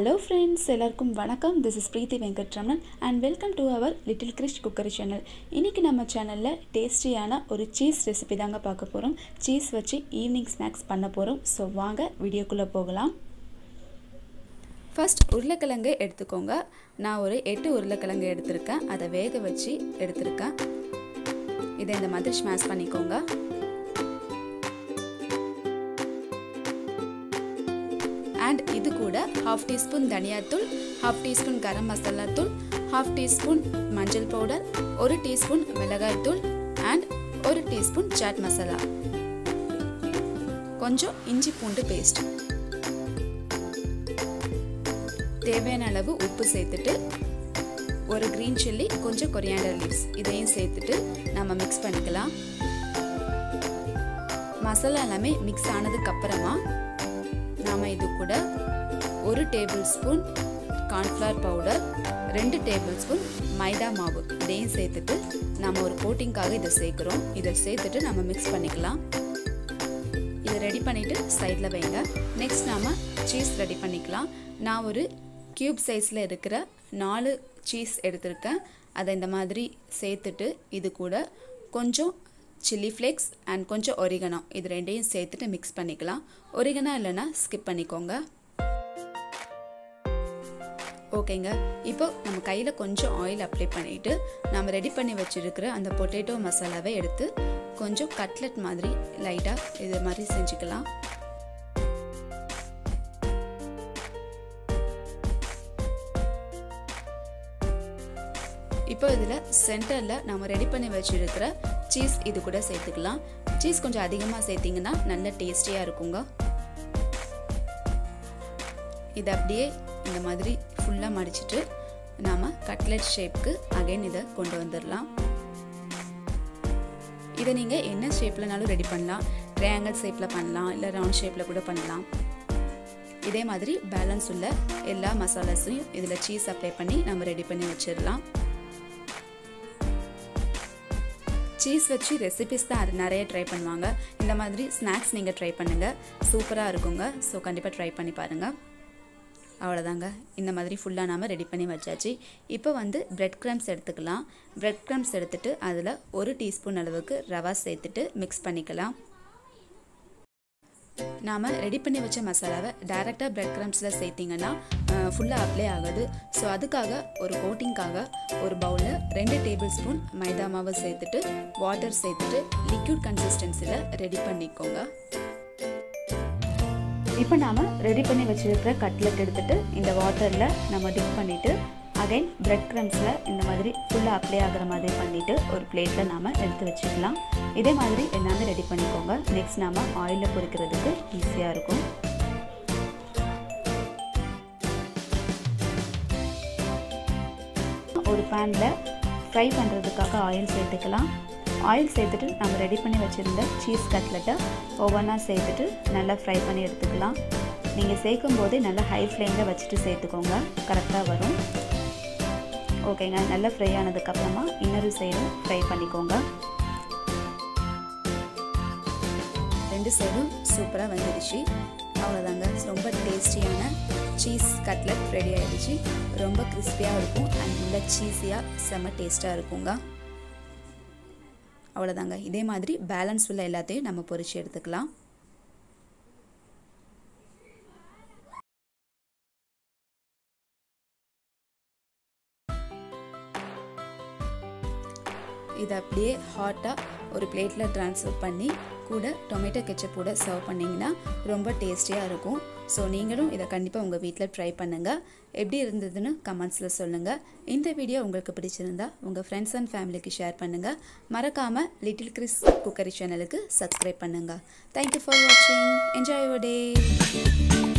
Hello friends, எல்லாருக்கும் வணக்கம். This is Preeti Venkatraman and welcome to our Little Krish Cookery channel. இன்னைக்கு நம்ம சேனல்ல டேஸ்டியான ஒரு சீஸ் ரெசிபி தாங்க பார்க்க போறோம். சீஸ் வச்சு ஈவினிங் ஸ்நாக்ஸ் பண்ண போறோம். சோ வாங்க வீடியோக்குள்ள போகலாம். ஃபர்ஸ்ட் உருளைக்கிழங்கு எடுத்துக்கோங்க. நான் ஒரு 8 உருளைக்கிழங்கு எடுத்துர்க்கேன். அதை வேக வச்சு எடுத்துர்க்கேன். இதை இந்த மாதிரி ஸ்மாஷ் பண்ணிக்கோங்க. And இது கூட 1/2 teaspoon தனியா தூள், 1/2 teaspoon கரம் மசாலா தூள், 1/2 teaspoon மஞ்சள் பவுடர், 1 teaspoon மிளகாய் தூள் and 1 teaspoon சாட் மசாலா. கொஞ்சம் இஞ்சி பூண்டு பேஸ்ட். தேவையான அளவு உப்பு சேர்த்துட்டு ஒரு green chilli, கொஞ்சம் coriander leaves இதையும் சேர்த்துட்டு நாம mix பண்ணிக்கலாம். மசாலா எல்லாமே mix ஆனதுக்கு அப்புறமா நாம இது கூட 1 டேபிள்ஸ்பூன் கார்ன்ஃப்ளவர் பவுடர், 2 டேபிள்ஸ்பூன் மைதா மாவு இதையும் சேர்த்துட்டு நாம ஒரு கோட்டிங்காக இதை சேர்க்கிறோம். இதை சேர்த்துட்டு நாம மிக்ஸ் பண்ணிக்கலாம். இதை ரெடி பண்ணிட்டு சைட்ல வைங்க. நெக்ஸ்ட் நாம சீஸ் ரெடி பண்ணிக்கலாம். நான் ஒரு கியூப் சைஸ்ல இருக்கிற 4 சீஸ் எடுத்திருக்கேன். அதை இந்த மாதிரி சேர்த்துட்டு இது கூட கொஞ்சம் chili flakes and கொஞ்சம் oregano இது ரெண்டையும் சேர்த்துட்டு mix பண்ணிக்கலாம். oregano இல்லனா skip பண்ணிக்கோங்க. ஓகேங்க. இப்போ நம்ம கையில கொஞ்சம் ஆயில் அப்ளை பண்ணிட்டு நாம ரெடி பண்ணி வச்சிருக்கிற அந்த பொட்டேட்டோ மசாலாவை எடுத்து கொஞ்சம் கட்லெட் மாதிரி லைட்டா இது மாதிரி செஞ்சுக்கலாம். இப்போ இதுல சென்டர்ல நாம ரெடி பண்ணி வச்சிருக்கிற சீஸ் இது கூட சேர்த்துக்கலாம். சீஸ் கொஞ்சம் அதிகமா சேர்த்தீங்கன்னா நல்ல டேஸ்டியா இருக்குங்க. இத அப்படியே இந்த மாதிரி ஃபுல்லா மடிச்சிட்டு நாம கட்லெட் ஷேப்க்கு அகைன் இத கொண்டு வந்துறலாம். இத நீங்க என்ன ஷேப்லனாலும் ரெடி பண்ணலாம். ட்ரையாங்கிள் ஷேப்ல பண்ணலாம் இல்ல ரவுண்ட் ஷேப்ல கூட பண்ணலாம். இதே மாதிரி பேலன்ஸ் உள்ள எல்லா மசாலாஸையும் இதுல சீஸ் அப்ளை பண்ணி நாம ரெடி பண்ணி வச்சிரலாம். சீஸ் வச்சு ரெசிபிஸ் தான் நிறைய ட்ரை பண்ணுவாங்க. இந்த மாதிரி ஸ்நாக்ஸ் நீங்கள் ட்ரை பண்ணுங்கள். சூப்பராக இருக்குங்க. ஸோ கண்டிப்பாக ட்ரை பண்ணி பாருங்கள். அவ்வளோதாங்க. இந்த மாதிரி ஃபுல்லாக நாம் ரெடி பண்ணி வச்சாச்சு. இப்போ பிரெட் க்ரம்ஸ் எடுத்துக்கலாம். பிரெட் க்ரம்ஸ் எடுத்துகிட்டு அதில் 1 டீஸ்பூன் அளவுக்கு ரவா சேர்த்துட்டு மிக்ஸ் பண்ணிக்கலாம். நாம் ரெடி பண்ணி வச்ச மசாலாவை டைரெக்டாக பிரெட் க்ரம்ஸில் சேர்த்திங்கன்னா ஃபுல்லாக அப்ளை ஆகுது. ஸோ அதுக்காக ஒரு கோட்டிங்காக ஒரு பவுலில் 2 டேபிள் ஸ்பூன் மைதா மாவு சேர்த்துட்டு வாட்டர் சேர்த்துட்டு லிக்விட் கன்சிஸ்டன்சியில் ரெடி பண்ணிக்கோங்க. இப்போ நாம் ரெடி பண்ணி வச்சுருக்கிற கட்லெட் எடுத்துகிட்டு இந்த வாட்டரில் நம்ம டிப் பண்ணிவிட்டு அகைன் பிரெட் க்ரம்ஸில் இந்த மாதிரி ஃபுல்லாக அப்ளை ஆகிற மாதிரி பண்ணிவிட்டு ஒரு பிளேட்டில் நாம் எடுத்து வச்சுக்கலாம். இதே மாதிரி எல்லாமே ரெடி பண்ணிக்கோங்க. நெக்ஸ்ட் நாம் ஆயிலில் பொரிக்கிறதுக்கு ஈஸியாக இருக்கும். ஒரு பேனில் ஃப்ரை பண்ணுறதுக்காக ஆயில் சேர்த்துக்கலாம். ஆயில் சேர்த்துட்டு நம்ம ரெடி பண்ணி வச்சுருந்த சீஸ் கட்லெட்டை ஒவ்வொன்றா சேர்த்துட்டு நல்லா ஃப்ரை பண்ணி எடுத்துக்கலாம். நீங்கள் சேர்க்கும் போதே நல்லா ஹை ஃப்ளேமில் வச்சுட்டு சேர்த்துக்கோங்க. கரெக்டாக வரும். ஓகேங்க. நல்லா ஃப்ரை ஆனதுக்கப்புறமா இன்னொரு சைடும் ஃப்ரை பண்ணிக்கோங்க. 2 சைடும் சூப்பராக வந்துடுச்சு. அவ்வளோதாங்க. ரொம்ப டேஸ்டியான சீஸ் கட்லெட் ரெடி ஆகிடுச்சு. ரொம்ப கிறிஸ்பியாக இருக்கும் அண்ட் நல்லா சீஸியாக செம்ம டேஸ்ட்டாக இருக்குங்க. அவ்வளோதாங்க. இதே மாதிரி பேலன்ஸ் உள்ள எல்லாத்தையும் நம்ம பொரிச்சு எடுத்துக்கலாம். இதை அப்படியே ஹாட்டாக ஒரு பிளேட்டில் ட்ரான்ஸ்ஃபர் பண்ணி கூட டொமேட்டோ கெச்சப்போட சர்வ் பண்ணிங்கன்னா ரொம்ப டேஸ்டியாக இருக்கும். ஸோ நீங்களும் இதை கண்டிப்பாக உங்கள் வீட்டில் ட்ரை பண்ணுங்கள். எப்படி இருந்ததுன்னு கமெண்ட்ஸில் சொல்லுங்கள். இந்த வீடியோ உங்களுக்கு பிடிச்சிருந்தா உங்கள் ஃப்ரெண்ட்ஸ் அண்ட் ஃபேமிலிக்கு ஷேர் பண்ணுங்கள். மறக்காமல் லிட்டில் கிரிஸ் குக்கரி சேனலுக்கு சப்ஸ்கிரைப் பண்ணுங்கள். தேங்க்யூ ஃபார் வாட்சிங். Enjoy your day.